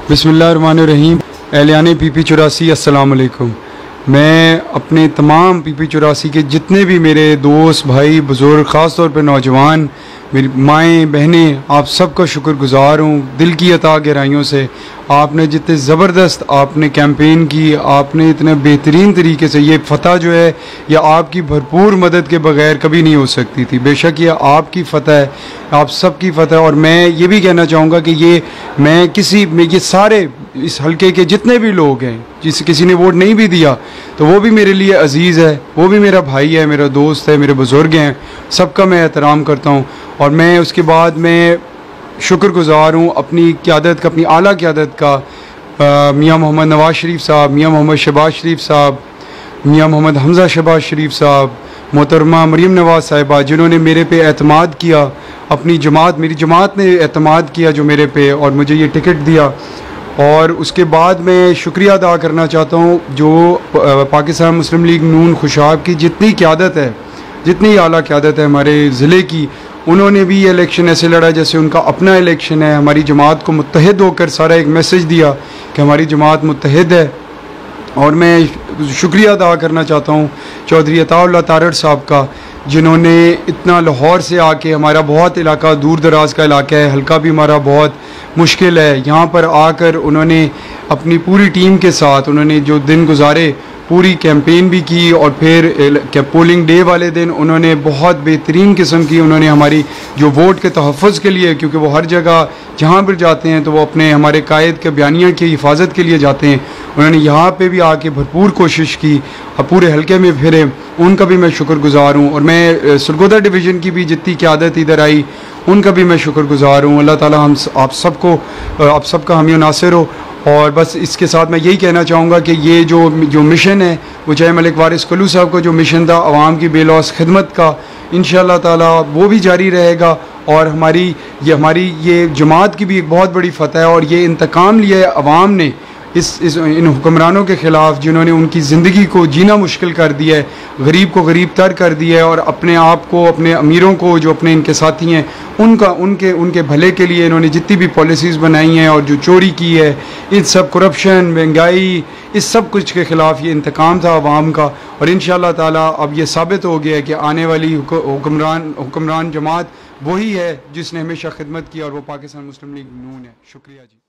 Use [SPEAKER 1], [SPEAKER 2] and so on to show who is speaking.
[SPEAKER 1] बिस्मिल्लाहिर्रहमानिर्रहीम। एहलियान PP84 अस्सलाम वालेकुम। मैं अपने तमाम PP84 के जितने भी मेरे दोस्त भाई बुज़ुर्ग, ख़ास तौर पर नौजवान, मेरी माएँ बहनें, आप सबका शुक्रगुज़ार हूँ दिल की अता गहराइयों से। आपने जितने ज़बरदस्त आपने कैंपेन की, आपने इतने बेहतरीन तरीके से ये फ़तह जो है यह आपकी भरपूर मदद के बग़ैर कभी नहीं हो सकती थी। बेशक ये आपकी फ़तह है, आप सबकी फ़तह है। और मैं ये भी कहना चाहूँगा कि ये सारे इस हल्के के जितने भी लोग हैं, किसी ने वोट नहीं भी दिया तो वो भी मेरे लिए अजीज़ है, वो भी मेरा भाई है, मेरा दोस्त है, मेरे बुज़ुर्ग हैं, सबका मैं एहतराम करता हूँ। और मैं उसके बाद मैं शुक्रगुज़ार हूँ अपनी क़यादत का, अपनी आला क़यादत का, मियाँ मोहम्मद नवाज़ शरीफ साहब, मियाँ मोहम्मद शहबाज शरीफ साहब, मियाँ मोहम्मद हमज़ा शहबाज शरीफ साहब, मोहतरमा मरीम नवाज़ साहिबा, जिन्होंने मेरे पे एतमाद किया, अपनी जमात, मेरी जमात ने एतमाद किया जो मेरे पे, और मुझे ये टिकट दिया। और उसके बाद मैं शुक्रिया अदा करना चाहता हूँ जो पाकिस्तान मुस्लिम लीग नून खुशाब की जितनी क़यादत है, जितनी आला क़यादत है हमारे ज़िले की, उन्होंने भी ये इलेक्शन ऐसे लड़ा जैसे उनका अपना इलेक्शन है। हमारी जमात को मुत्तहिद होकर सारा एक मैसेज दिया कि हमारी जमात मुत्तहिद है। और मैं शुक्रिया अदा करना चाहता हूँ चौधरी अताउल्लाह तारड़ साहब का, जिन्होंने इतना लाहौर से आके, हमारा बहुत इलाका दूर दराज का इलाका है, हल्का भी हमारा बहुत मुश्किल है, यहाँ पर आकर उन्होंने अपनी पूरी टीम के साथ उन्होंने जो दिन गुजारे, पूरी कैंपेन भी की, और फिर पोलिंग डे वाले दिन उन्होंने बहुत बेहतरीन किस्म की उन्होंने हमारी जो वोट के तहफ़्फ़ुज़ के लिए, क्योंकि वो हर जगह जहाँ पर जाते हैं तो वो अपने हमारे कायद के बयानिया की हिफाजत के लिए जाते हैं, उन्होंने यहाँ पे भी आके भरपूर कोशिश की और पूरे हल्के में फिरे, उनका भी मैं शुक्रगुज़ार हूँ। और मैं सरगोदा डिवीज़न की भी जितनी क़यादत इधर आई उनका भी मैं शुक्रगुज़ार हूँ। अल्लाह ताला आप सबका हामी नासिर हो। और बस इसके साथ मैं यही कहना चाहूँगा कि ये जो मिशन है वो चाहे मलिक वारिस कुल्लू साहब का जो मिशन था आवाम की बेलौस खिदमत का, इंशाअल्लाह ताला वो भी जारी रहेगा। और हमारी ये जमात की भी एक बहुत बड़ी फ़तह है, और ये इंतकाम लिया है अवाम ने इन हुक्मरानों के ख़िलाफ़ जिन्होंने उनकी ज़िंदगी को जीना मुश्किल कर दिया है, गरीब को गरीब तर कर दिया है, और अपने आप को, अपने अमीरों को, जो अपने इनके साथी हैं, उनके भले के लिए इन्होंने जितनी भी पॉलिसीज़ बनाई हैं, और जो चोरी की है, इन सब करप्शन, महंगाई, इस सब कुछ के ख़िलाफ़ ये इंतकाम था अवाम का। और इंशाअल्लाह ताला अब ये साबित हो गया है कि आने वाली हुक्मरान जमात वही है जिसने हमेशा खिदमत की, और वो पाकिस्तान मुस्लिम लीग नून है। शुक्रिया जी।